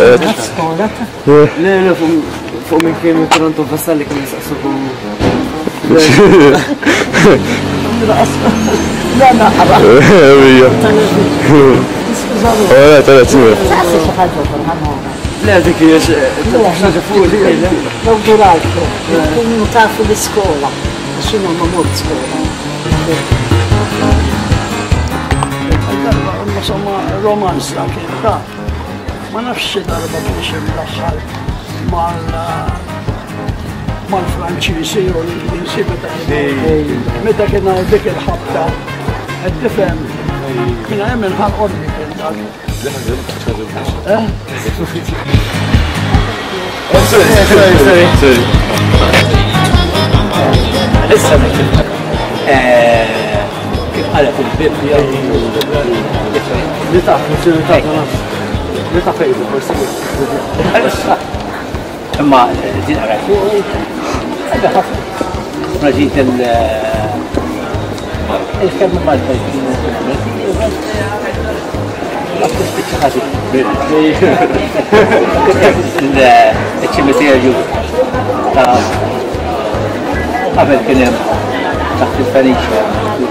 لا فوق من كانوا ترانتو فصل كانوا يسقسوا لا لا ولا 30 لا ذيك هي حاجه فوق لو دراك كنا نتعرفوا بالسكولا شنو مامور سكولا insomma romanz kien ta ma nafx xi darba kienx imdaħħal mal-Franċiżi u l-Ingliżi meta kien dik il-ħabta qed tifhem kien hemm inħalqod li kien dak. Sorry. Issa kif qalet il-Bibbja li ta' fejdu forsi. imma din ara ħafna ħafna. Ma ġiet il-kelma mal-Palestin il-ċimiterju ta' qabel kien hemm taħt il-Feniċja